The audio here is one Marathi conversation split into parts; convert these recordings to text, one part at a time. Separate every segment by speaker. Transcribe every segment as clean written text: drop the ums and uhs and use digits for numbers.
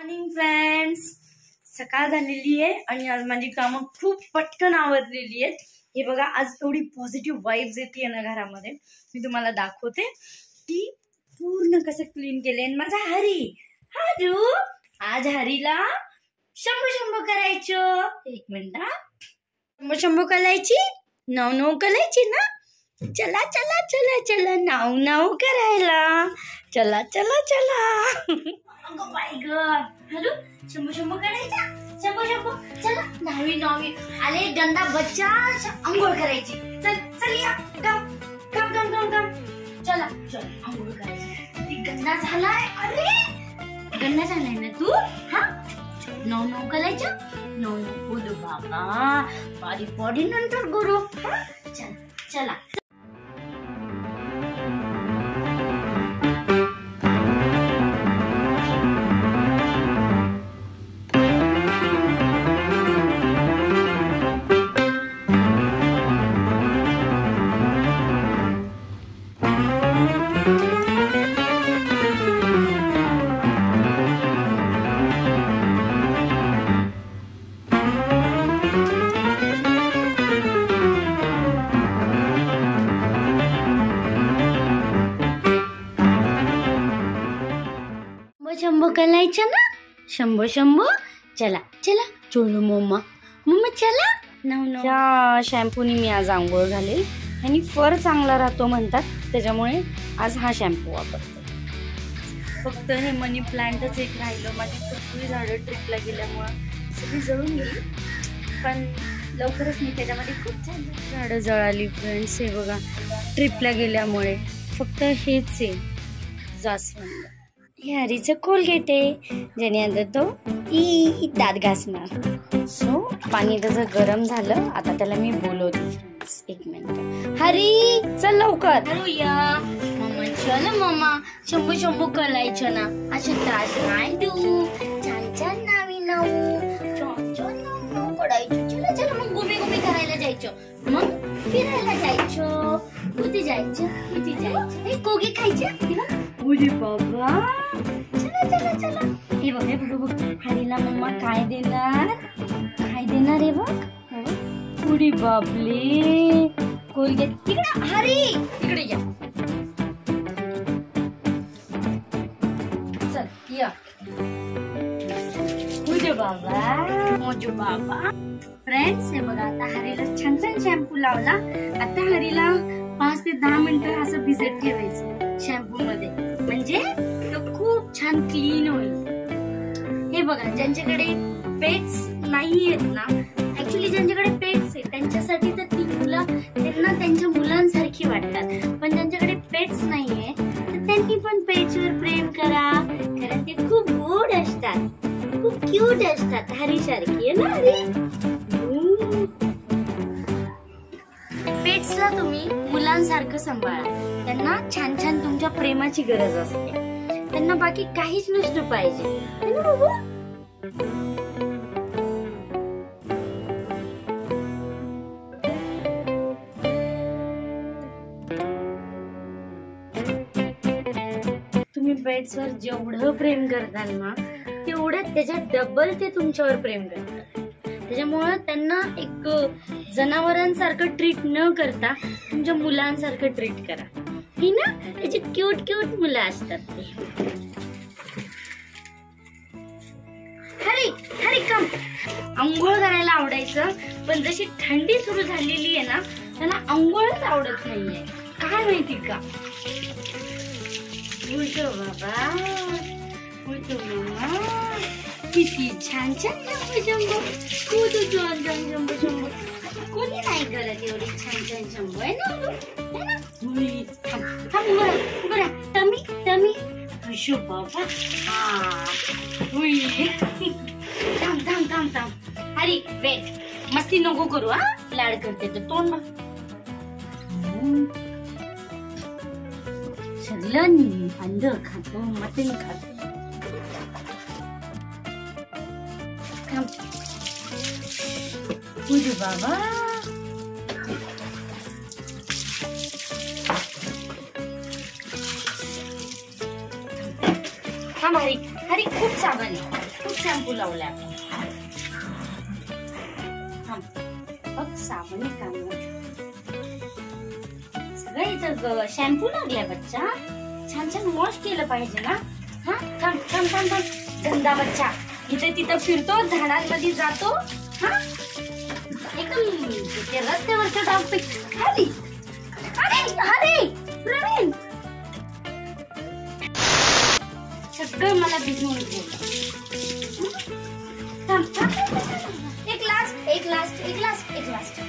Speaker 1: Morning friends. सकाळ झालेली आहे आणि आज माझी कामं खूप पटकन आवरलेली आहेत. हे बघा, आज एवढी पॉझिटिव्ह वाइब्स येते ना घरामध्ये. मी तुम्हाला दाखवते की पूर्ण कसं क्लीन केले. माझा हरू आज हरीला शंभू शंभू करायचं. एक मिनिट, शंभू शंभू करायची, नऊ नऊ करायची ना. चला चला चला चला नाव नाव करायला. चला चला चला. अगं बाई ग, हॅलो, शंभू शंभू करायचा. शंभू शंभू, चला नावी नावी आले. गंदा बच्चा, अंघोळ करायची. चल चल या, कम कम कम कम कम. चला चल अंघोळ करायची. ती गंदा झालाय. अरे गंदा झालाय ना तू. हा, नऊ नऊ करायचं. नऊ नऊ बोलू बाबा, बारीक बॉडी नंतर करू. चला चला. शंभू करायचं ना. शंभू शंभू, चला चला. चलो मम्मा मम्मा चला. या शॅम्पूनी मी आज आंघोळ घालेल आणि फर चांगला राहतो म्हणतात, त्याच्यामुळे आज हा शॅम्पू वापरते. फक्त हे मनी प्लांटच एक राहिलं. माझी सगळी झाडं ट्रिपला गेल्यामुळं सगळी जळून गेली, पण लवकरच मी त्याच्यामध्ये खूप छान झाडं जळाली फ्रेंड्स. हे बघा, ट्रिपला गेल्यामुळे फक्त हेच आहे जास्वंद. हे हरीचं कोलगेट आहे, ज्याने आता तो दात घासणार. सो पाणी त्याचं गरम झालं. आता त्याला मी बोलवते फ्रेंड्स. एक मिनिट. हरी चल लवकर. हरूया मम्मा. चल मम्मा, शंभू शंभू करायचं ना. असे त्रास नाही देऊ. छान छान नावी नाऊ, छान छान नाव करायचं. चला चला मग गुमी गुमी करायला जायचं. मग फिरायला जायचं. कुठे जायचं, कुठे जायचं. हे कोगी खायचे. अरे बाबा, चला चला चला. हे बघ, हे बघ बघ, हरीला मम्मा काय देणार, काय देणार आहे बघ. पुढे बाबले कोलगेट. तिकडे हरी, इकडे या. चल या. मुझे बाबा, मुझे बाबा. फ्रेंड्स, हे बघा, आता हरीला छान छान शॅम्पू लावला. आता हरीला 5 ते 10 मिनिटं असं भिजत ठेवायचं शॅम्पू मध्ये, म्हणजे तो खूप छान क्लीन होईल. हे बघा, ज्यांच्याकडे पेट्स नाही आहेत ना, ऍक्च्युली ज्यांच्याकडे पेट्स आहेत त्यांच्यासाठी तर ती मुलं त्यांना त्यांच्या मुलांसारखी वाटतात. पण ज्यांच्याकडे पेट्स नाहीये तर त्यांनी पण पेट्सवर प्रेम करा, कारण ते खूप गोड असतात, खूप क्यूट असतात. हरी सारखी आहे ना हरी. पेट्सला तुम्ही मुलांसारखं सांभाळा. त्यांना छान छान तुमच्या प्रेमाची गरज असते. त्यांना बाकी काहीच नसतं पाहिजे, है ना बाबा. तुम्ही पेट्सवर जेवढं प्रेम करताल ना, तेवढं त्याच्या डबल ते तुमच्यावर प्रेम करतात. त्याच्यामुळं त्यांना एक जनावरांसारखं ट्रीट न करता तुमच्या मुलांसारखं ट्रीट करा. ही ना, त्याची क्यूट क्यूट मुलं असतात ते. हरी हरी कम. अंघोळ करायला आवडायचं, पण जशी थंडी सुरू झालेली आहे ना, त्याला अंघोळच आवडत नाहीये. काय माहिती का. उलटो बाबा, उलटो मम्मा. किती छान छान शंभू शंभू. खूप छान छान शंभू शंभू. कोणी नाही करत एवढी छान छान शंभू, आहे ना. बरं तमी तमी. अशो बाबा. हा, थांब थांब थांब थांब. हरी वेट, मस्ती नको करू. हा, लाड करते तर तोंड बघ. सगळं अंड खातो, मटण खातो. तुझे बाबा. थांब हरी, हरी खूप साबण आहे. शॅम्पू लावलाय आपण. बघ साबण काम सगळं इथं शॅम्पू लागलाय बच्चा. छान छान वॉश केलं पाहिजे ना. हा थांब थांब थांब थांब. गंदा बच्चा इथे तिथं फिरतो, झाडांमध्ये जातो. हा एकदम ते रस्त्यावरच्या डॉग खाली. अरे अरे प्रवीण सगळं मला भिजवून गेलं. एक लास्ट एक लास्ट एक लास्ट एक लास्ट.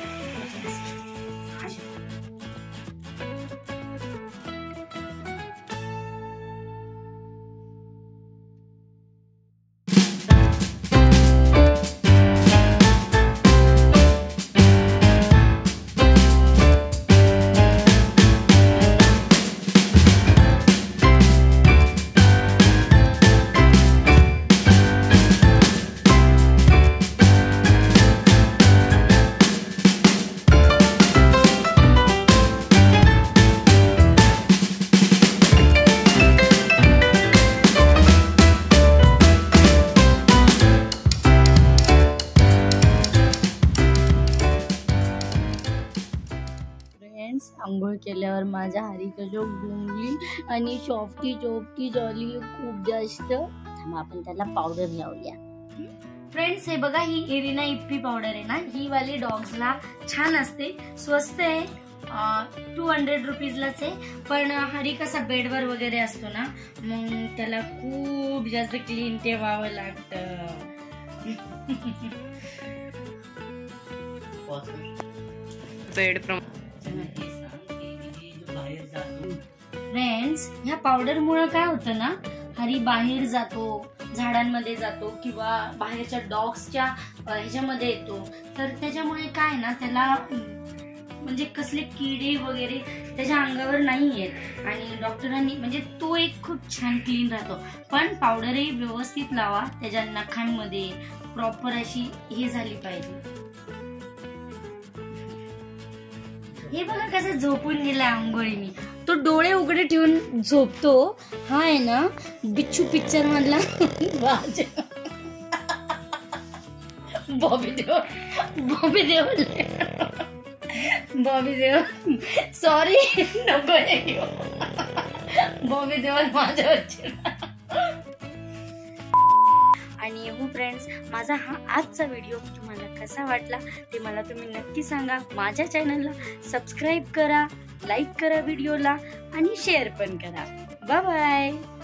Speaker 1: आंघोळ केल्यावर माझ्या हरीचा जो गुंगली आणि सॉफ्टी चोफ्टी झाली खूप जास्त. आपण त्याला पावडर लावूया. फ्रेंड्स हे बघा, ही एरिना इप्पी पावडर आहे ना, ही वाली डॉग्सला छान असते, स्वस्त आहे. 200 रुपीजलाच आहे. पण हरी कसा बेडवर वगैरे असतो ना, मग त्याला खूप जास्त क्लीन ठेवावं लागतं. बेड फ्रेंड्स ह्या पावडर मुळे काय होतं ना, हरी बाहेर जातो, झाडांमध्ये जातो किंवा बाहेरच्या डॉग्सच्या ह्याच्यामध्ये येतो, तर त्याच्यामुळे काय ना त्याला म्हणजे कसले किडे वगैरे त्याच्या अंगावर नाही येत. आणि डॉक्टरांनी म्हणजे तो एक खूप छान क्लीन राहतो. पण पावडरही व्यवस्थित लावा, त्याच्या नखांमध्ये प्रॉपर अशी हे झाली पाहिजे. हे बघा कसं झोपून गेला आंघोळीने. तो डोळे उघडे ठेवून झोपतो. हा आहे ना बिच्छू पिक्चर मधला बॉबी देओल. बॉबी देओल बॉबी देओल सॉरी नको बॉबी देओल माझ्यावरची. आणि हो फ्रेंड्स, माझा हा आजचा व्हिडिओ तुम्हाला कसा वाटला ते मला तुम्ही नक्की सांगा. माझ्या चॅनलला सबस्क्राईब करा, लाईक करा व्हिडिओला आणि शेअर पण करा. Bye bye.